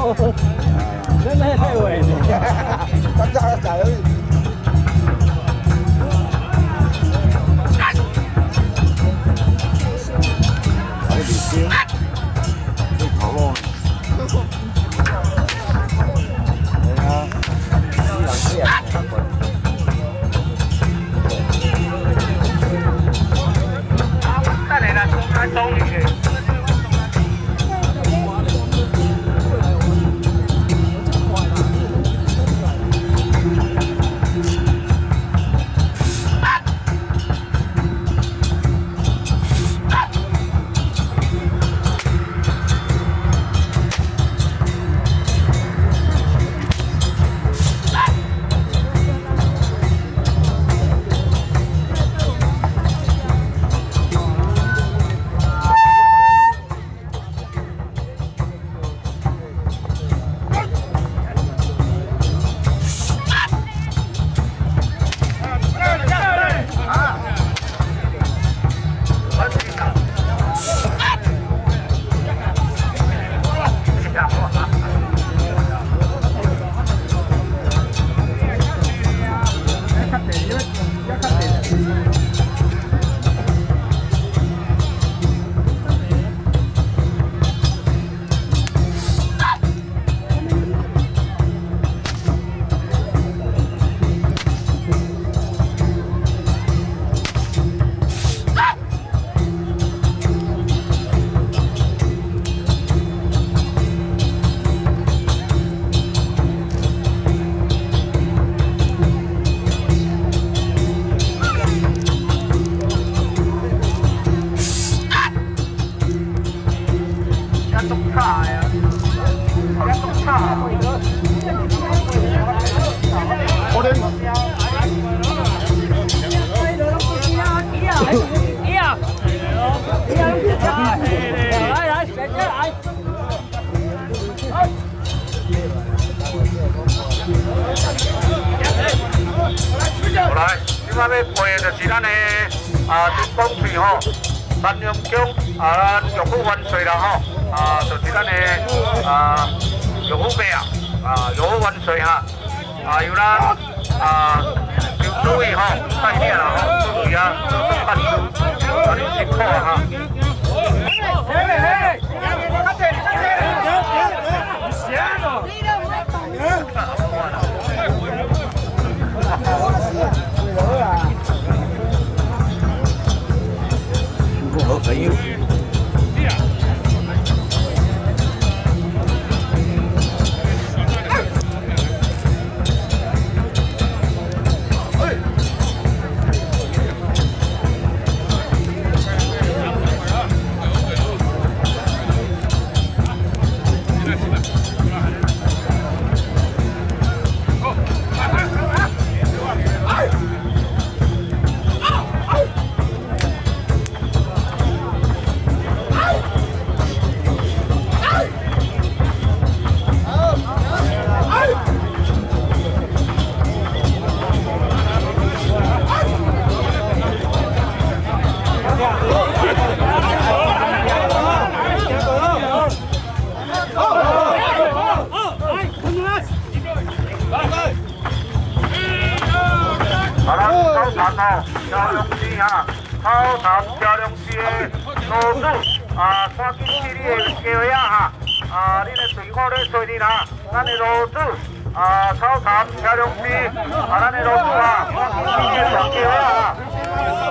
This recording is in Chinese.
真的太伟了。 咱家加油！来点心，这烤肉。哎呀，一两件。 带来了，中山东雨。 来，即摆要背的就是咱的金光翠吼，三阳宫玉虎万岁啦吼，就是咱的玉虎伯玉虎万岁哈，由咱刘主委吼带领啦吼，注意做办事，你辛苦哈。 好朋友。 漂亮市哈，草潭漂亮市的路主赶紧去你的家伙哈，恁的队伍咧找你啦，咱的路主草潭漂亮市咱的路主赶紧去你的家伙哈。